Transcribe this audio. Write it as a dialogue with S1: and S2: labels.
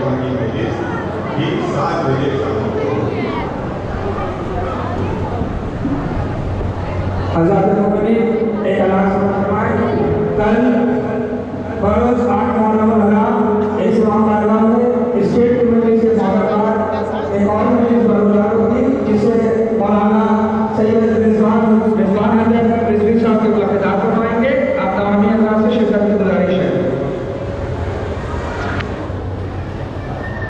S1: Committee में list ठीक 7 बजे शाम को।
S2: आजाद एक अलार्म फरमाएं कल